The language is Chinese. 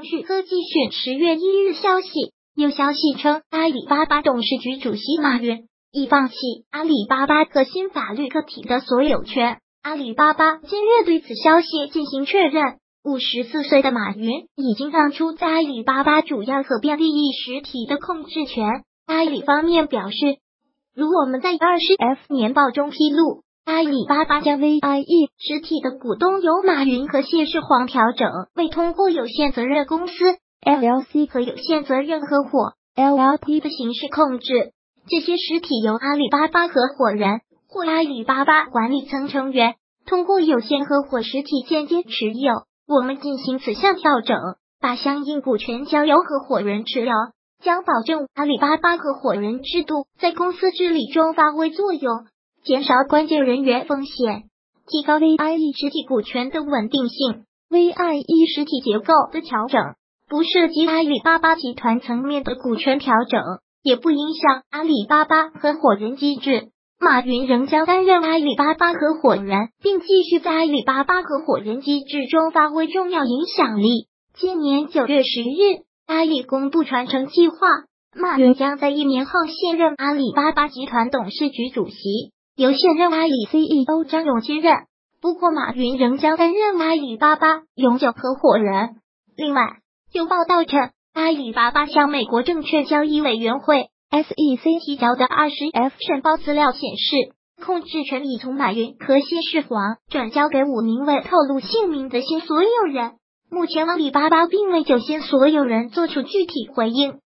腾讯科技讯10月1日消息，有消息称，阿里巴巴董事局主席马云已放弃阿里巴巴核心法律个体的所有权。阿里巴巴今日对此消息进行确认。54岁的马云已经让出在阿里巴巴主要可变利益实体的控制权。阿里方面表示，如我们在20F 年报中披露，阿里巴巴将 VIE 实体的股东由马云和谢世煌调整为通过有限责任公司 LLC 和有限责任合伙 LLP 的形式控制。这些实体由阿里巴巴合伙人或阿里巴巴管理层成员通过有限合伙实体间接持有。我们进行此项调整，把相应股权交由合伙人持有，将保证阿里巴巴合伙人制度在公司治理中发挥作用，减少关键人员风险，提高 VIE 实体股权的稳定性。VIE 实体结构的调整不涉及阿里巴巴集团层面的股权调整，也不影响阿里巴巴合伙人机制。马云仍将担任阿里巴巴合伙人，并继续在阿里巴巴合伙人机制中发挥重要影响力。今年9月10日，阿里公布传承计划，马云将在1年后卸任阿里巴巴集团董事局主席，由现任阿里 CEO 张勇接任。不过，马云仍将担任阿里巴巴永久合伙人。另外，有报道称，阿里巴巴向美国证券交易委员会SEC 提交的20F 申报资料显示，控制权已从马云和谢世煌转交给5名未透露姓名的新所有人。目前阿里巴巴并未就新所有人做出具体回应。